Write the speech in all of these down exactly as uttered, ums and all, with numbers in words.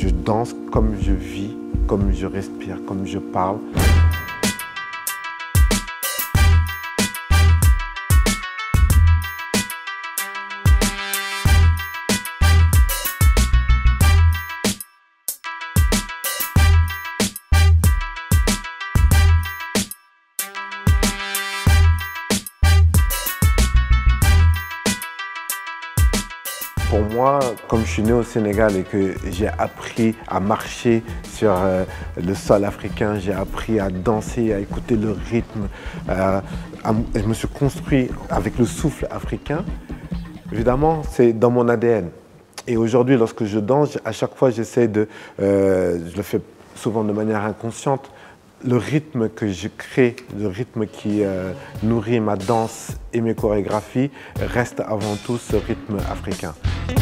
je danse comme je vis, comme je respire, comme je parle. Pour moi, comme je suis né au Sénégal et que j'ai appris à marcher sur euh, le sol africain, j'ai appris à danser, à écouter le rythme, euh, à, je me suis construit avec le souffle africain. Évidemment, c'est dans mon A D N. Et aujourd'hui, lorsque je danse, à chaque fois, j'essaie de, euh, je le fais souvent de manière inconsciente, le rythme que je crée, le rythme qui euh, nourrit ma danse et mes chorégraphies reste avant tout ce rythme africain.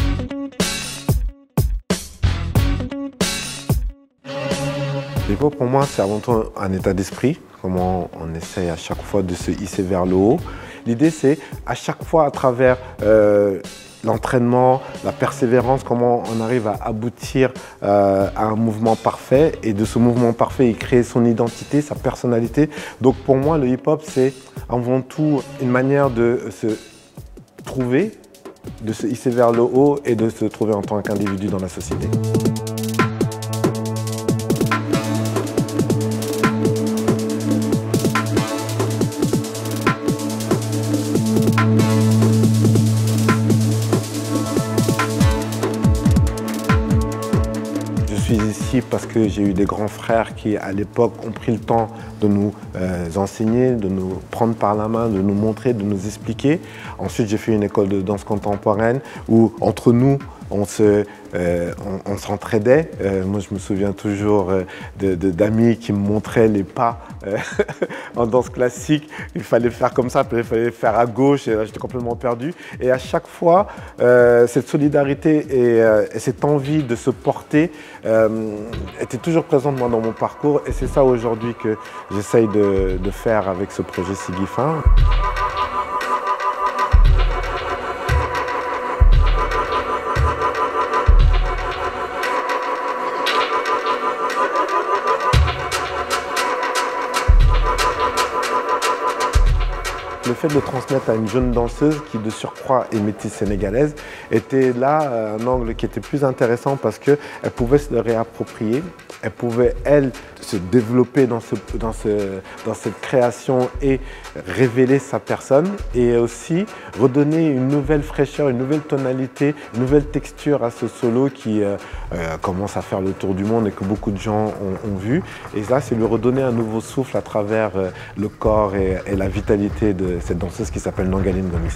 L'hip-hop pour moi c'est avant tout un état d'esprit, comment on essaye à chaque fois de se hisser vers le haut. L'idée c'est à chaque fois à travers euh, l'entraînement, la persévérance, comment on arrive à aboutir euh, à un mouvement parfait et de ce mouvement parfait, il crée son identité, sa personnalité. Donc pour moi, le hip-hop, c'est avant tout une manière de se trouver, de se hisser vers le haut et de se trouver en tant qu'individu dans la société. Je suis ici parce que j'ai eu des grands frères qui, à l'époque, ont pris le temps de nous euh, enseigner, de nous prendre par la main, de nous montrer, de nous expliquer. Ensuite, j'ai fait une école de danse contemporaine où, entre nous, on se, euh, on, on s'entraidait. Euh, moi, je me souviens toujours euh, de, de, d'amis qui me montraient les pas euh, en danse classique. Il fallait faire comme ça, puis il fallait faire à gauche, et là, j'étais complètement perdu. Et à chaque fois, euh, cette solidarité et, euh, et cette envie de se porter euh, était toujours présente moi, dans mon parcours. Et c'est ça aujourd'hui que j'essaye de, de faire avec ce projet Sigifin. Le fait de le transmettre à une jeune danseuse qui, de surcroît, est métisse sénégalaise, était là un angle qui était plus intéressant parce qu'elle pouvait se le réapproprier, elle pouvait, elle, se développer dans, ce, dans, ce, dans cette création et révéler sa personne et aussi redonner une nouvelle fraîcheur, une nouvelle tonalité, une nouvelle texture à ce solo qui euh, euh, commence à faire le tour du monde et que beaucoup de gens ont, ont vu. Et là, c'est lui redonner un nouveau souffle à travers euh, le corps et, et la vitalité de cette danseuse qui s'appelle Nangaline Gomis.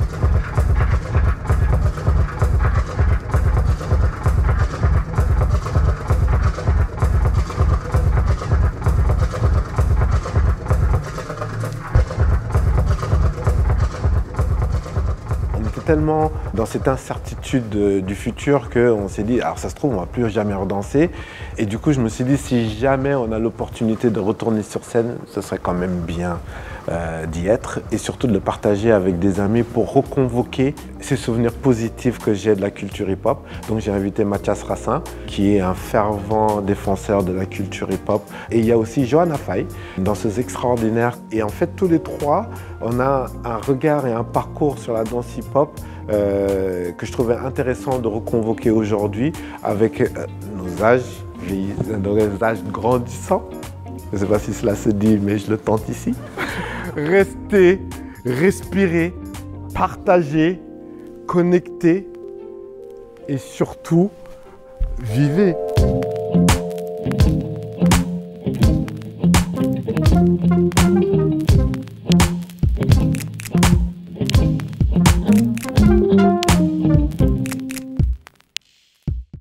Tellement dans cette incertitude de, du futur qu'on s'est dit, alors ça se trouve, on ne va plus jamais redanser. Et du coup, je me suis dit, si jamais on a l'opportunité de retourner sur scène, ce serait quand même bien euh, d'y être et surtout de le partager avec des amis pour reconvoquer ces souvenirs positifs que j'ai de la culture hip-hop. Donc j'ai invité Mathias Rassin, qui est un fervent défenseur de la culture hip-hop. Et il y a aussi Johanna Faye, une danseuse extraordinaire. Et en fait, tous les trois, on a un regard et un parcours sur la danse hip-hop Euh, que je trouvais intéressant de reconvoquer aujourd'hui avec euh, nos âges, nos âges grandissants. Je ne sais pas si cela se dit, mais je le tente ici. Restez, respirez, partagez, connectez et surtout, vivez.